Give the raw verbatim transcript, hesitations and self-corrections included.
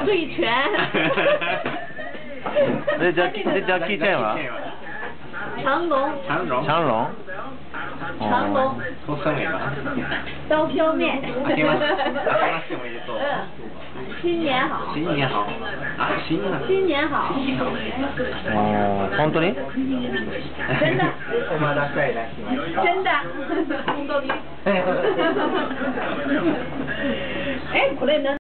醉拳。 这叫这叫 keychain 吗？ 长龙。 長龍。 長龍。 長龍。 好生嚟㗎。 刀削面。 開けます。開けますおめでとう。 新年好。 新年好。あ、新年。 新年好。 哦、本当に？ 真的。 お待たせいたしました。 真的。本当に。え、これ何？